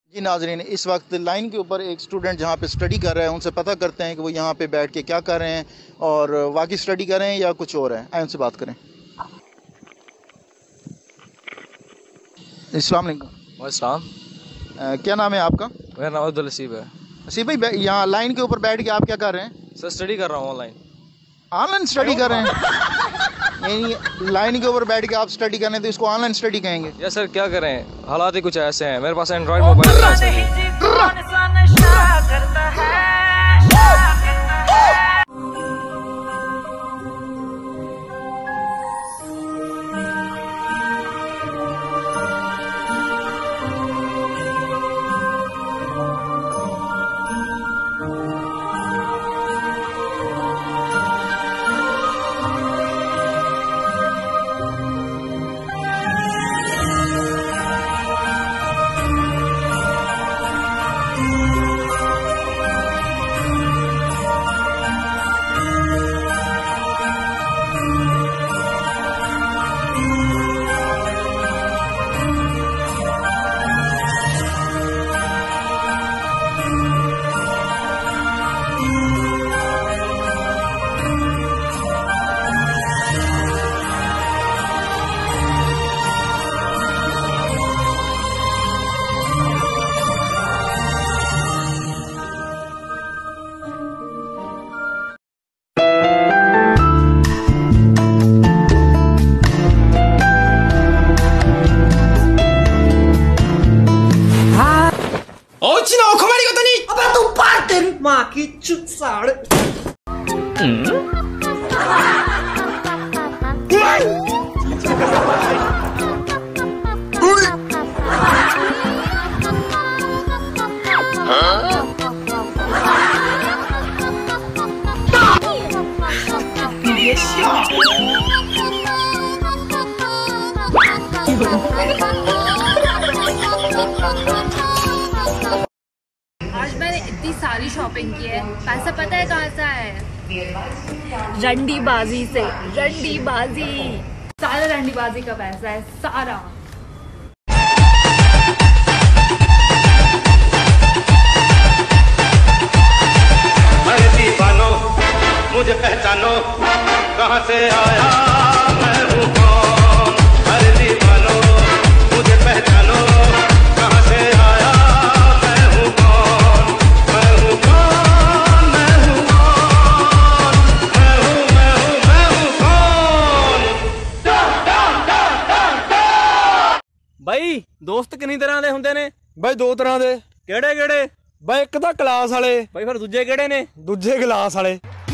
जी नाजरीन, इस वक्त लाइन के ऊपर एक स्टूडेंट जहाँ पे स्टडी कर रहे हैं, उनसे पता करते हैं कि वो यहाँ पे बैठ के क्या कर रहे हैं और वाकई स्टडी कर रहे हैं या कुछ और है। आए उनसे बात करें। अस्सलाम वालेकुम। अस्सलाम। क्या नाम है आपका? मेरा नाम अब्दुल नसीब है। नसीब भाई, यहाँ लाइन के ऊपर बैठ के आप क्या कर रहे हैं? सर स्टडी कर रहा हूँ ऑनलाइन। ऑनलाइन स्टडी कर रहे हैं? यानी लाइन के ऊपर बैठ के आप स्टडी कर रहे हैं तो इसको ऑनलाइन स्टडी कहेंगे? या सर क्या करें, हालात ही कुछ ऐसे हैं। मेरे पास एंड्रॉइड मोबाइल है। आज मैंने इतनी सारी शॉपिंग की है। पैसा पता है कहाँ से आया है? रंडीबाजी से। रंडीबाजी, सारा रंडीबाजी का पैसा है, सारा। अरे दीवानो मुझे पहचानो, कहाँ से आया मैं हूँ कौन। अरे दीवानो मुझे पहचानो, कहाँ से आया मैं हूँ कौन। मैं हूँ कौन, मैं हूँ कौन, मैं हूँ कौन। भाई दोस्त किन्नी तरह ਦੇ ਹੁੰਦੇ ਨੇ? ਬਾਈ ਦੋ ਤਰ੍ਹਾਂ ਦੇ। ਕਿਹੜੇ ਕਿਹੜੇ? ਬਾਈ ਇੱਕ ਤਾਂ ਕਲਾਸ ਵਾਲੇ। ਭਾਈ ਫਿਰ ਦੂਜੇ ਕਿਹੜੇ ਨੇ? ਦੂਜੇ ਗਲਾਸ ਵਾਲੇ।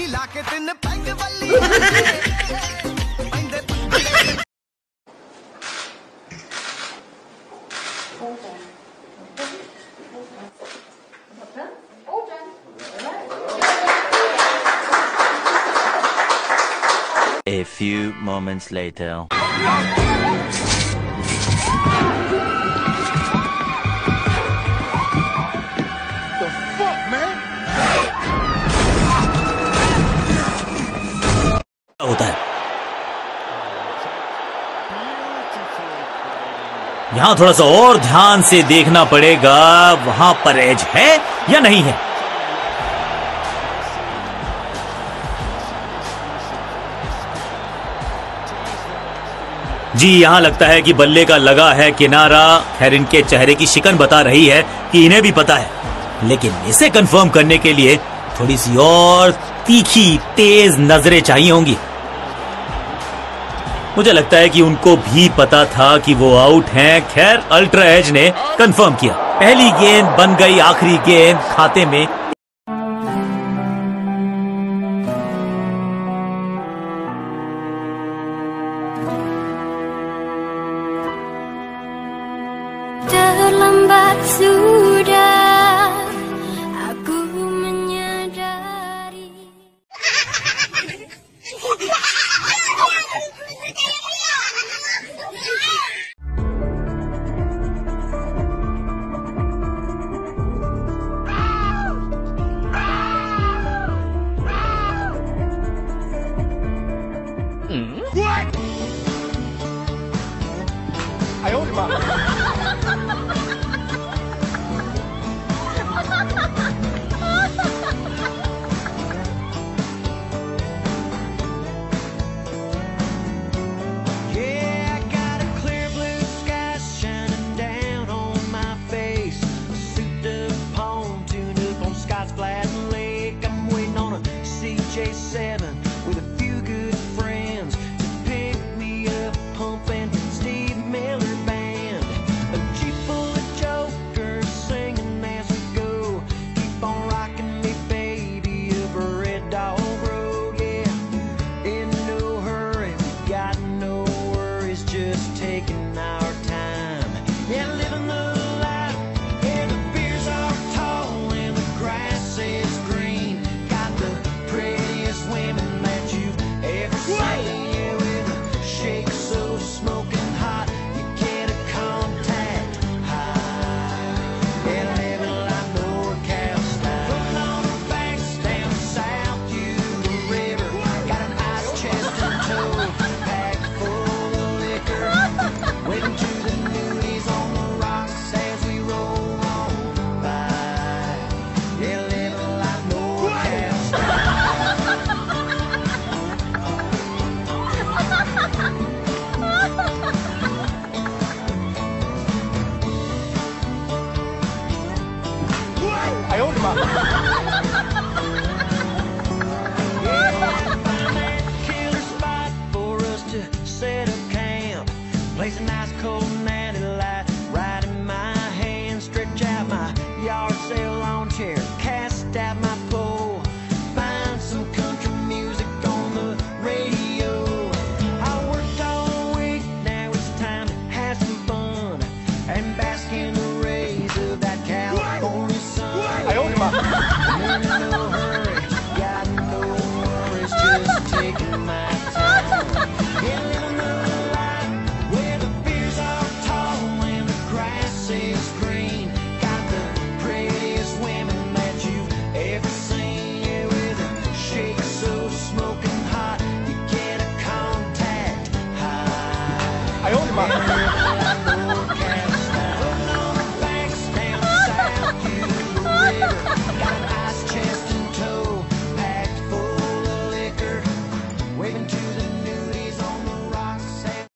A few moments later. होता है यहाँ थोड़ा सा और ध्यान से देखना पड़ेगा, वहां पर एज है या नहीं है। जी यहाँ लगता है कि बल्ले का लगा है किनारा। खैर इनके चेहरे की शिकन बता रही है कि इन्हें भी पता है, लेकिन इसे कंफर्म करने के लिए थोड़ी सी और तीखी तेज नजरें चाहिए होंगी। मुझे लगता है कि उनको भी पता था कि वो आउट हैं। खैर अल्ट्रा एज ने कंफर्म किया। पहली गेंद बन गई आखिरी गेंद खाते में। Terlambat sudah aku menyadari. Aku